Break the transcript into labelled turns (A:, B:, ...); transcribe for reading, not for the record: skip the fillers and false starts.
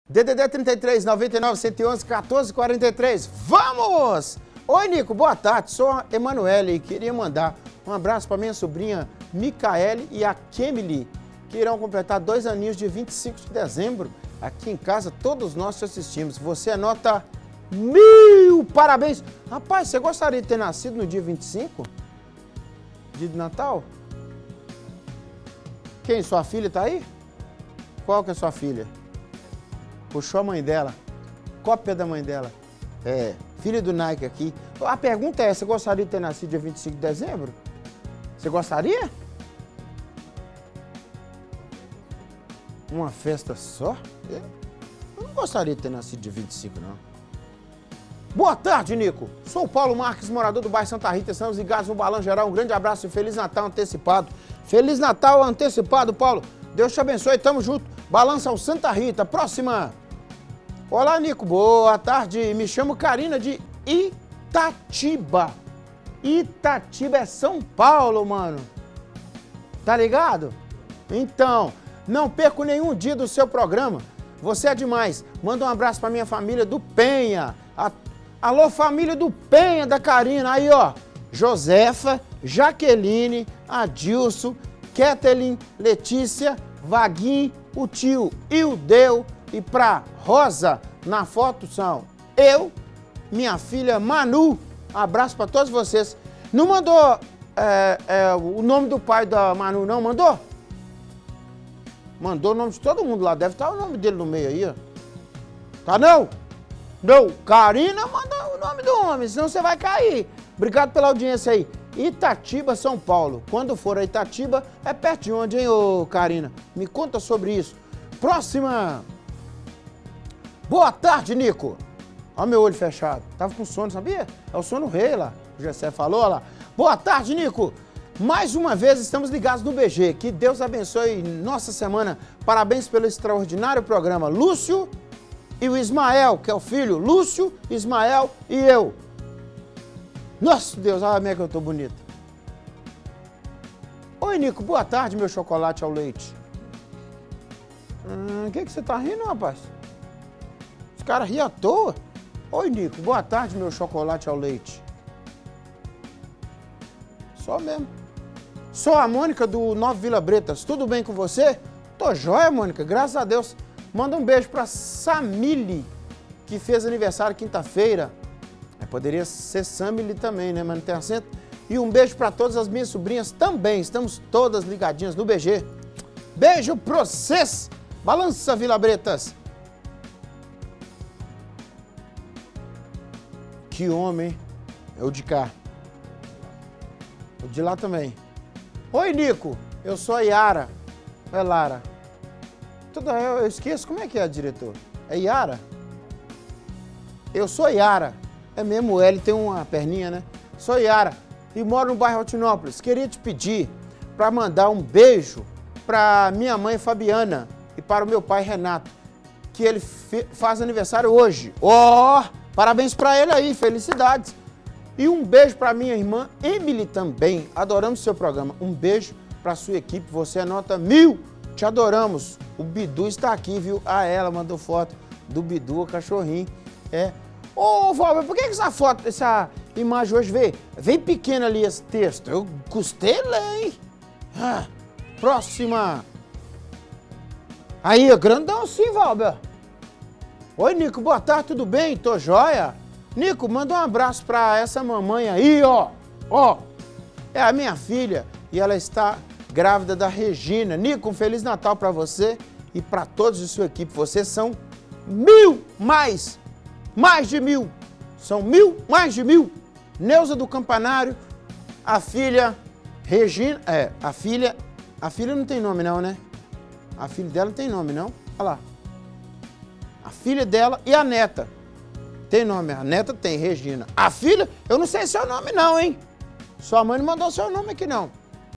A: DDD 33 99 111 14 43. Vamos! Oi, Nico, boa tarde. Sou a Emanuele e queria mandar um abraço para minha sobrinha Micaele e a Kemily, que irão completar 2 aninhos de 25 de dezembro. Aqui em casa, todos nós te assistimos. Você é nota 1000! Parabéns! Rapaz, você gostaria de ter nascido no dia 25? Dia de Natal? Quem? Sua filha tá aí? Qual que é sua filha? Puxou a mãe dela. Cópia da mãe dela. É, filha do Nike aqui. A pergunta é, você gostaria de ter nascido dia 25 de dezembro? Você gostaria? Uma festa só? Eu não gostaria de ter nascido dia 25, não. Boa tarde, Nico. Sou o Paulo Marques, morador do bairro Santa Rita. Estamos ligados no Balão Geral. Um grande abraço e Feliz Natal antecipado. Feliz Natal antecipado, Paulo. Deus te abençoe. Tamo junto. Balança ao Santa Rita. Próxima. Olá, Nico. Boa tarde. Me chamo Karina de Itatiba. Itatiba é São Paulo, mano. Tá ligado? Então, não perco nenhum dia do seu programa. Você é demais. Manda um abraço pra minha família do Penha. Alô, família do Penha, da Karina. Aí, ó. Josefa, Jaqueline, Adilson, Ketelin, Letícia, Vaguinho, o tio Ildeu. E pra Rosa, na foto são eu, minha filha Manu. Abraço pra todos vocês. Não mandou o nome do pai da Manu, não? Mandou? Mandou o nome de todo mundo lá. Deve estar o nome dele no meio aí, ó. Tá não? Não. Karina, manda o nome do homem, senão você vai cair. Obrigado pela audiência aí. Itatiba, São Paulo. Quando for a Itatiba, é perto de onde, hein, ô Karina? Me conta sobre isso. Próxima. Boa tarde, Nico. Olha meu olho fechado. Tava com sono, sabia? É o sono rei lá. O Gessé falou, olha lá. Boa tarde, Nico. Mais uma vez estamos ligados no BG. Que Deus abençoe nossa semana. Parabéns pelo extraordinário programa. Lúcio e o Ismael, que é o filho. Lúcio, Ismael e eu. Nossa Deus, olha como é que eu tô bonito. Oi, Nico. Boa tarde, meu chocolate ao leite. O que você tá rindo, rapaz? Os caras riem à toa. Oi, Nico. Boa tarde, meu chocolate ao leite. Só mesmo. Sou a Mônica do Nova Vila Bretas. Tudo bem com você? Tô jóia, Mônica. Graças a Deus. Manda um beijo pra Samile, que fez aniversário quinta-feira. Poderia ser Samile também, né? Mas não tem acento. E um beijo pra todas as minhas sobrinhas também. Estamos todas ligadinhas no BG. Beijo pra vocês. Balança, Vila Bretas. Que homem. É o de cá. O de lá também. Oi, Nico. Eu sou a Yara. É Lara. Eu esqueço. Como é que é, diretor? É Yara? Eu sou Yara. É mesmo, o L tem uma perninha, né? Sou Yara e moro no bairro Altinópolis. Queria te pedir para mandar um beijo para minha mãe Fabiana e para o meu pai Renato, que ele faz aniversário hoje. Ó, parabéns para ele aí, felicidades. E um beijo para minha irmã Emily também. Adoramos seu programa. Um beijo para sua equipe. Você é nota 1000. Te adoramos. O Bidu está aqui, viu? Ah, ela mandou foto do Bidu, o cachorrinho. É. Ô, Valber, por que essa foto, essa imagem hoje vem pequena ali esse texto? Eu custei ler, hein? Ah, próxima. Aí, grandão sim, Valber. Oi, Nico, boa tarde, tudo bem? Tô jóia. Nico, manda um abraço pra essa mamãe aí, ó. Ó, é a minha filha e ela está grávida da Regina. Nico, um Feliz Natal pra você e pra todos de sua equipe. Vocês são 1000 mais de 1000. São 1000 mais de 1000. Neuza do Campanário, a filha Regina, a filha não tem nome não, né? A filha dela não tem nome não. Olha lá. A filha dela e a neta. Tem nome, a neta tem, Regina. A filha, eu não sei seu nome não, hein? Sua mãe não mandou seu nome aqui não.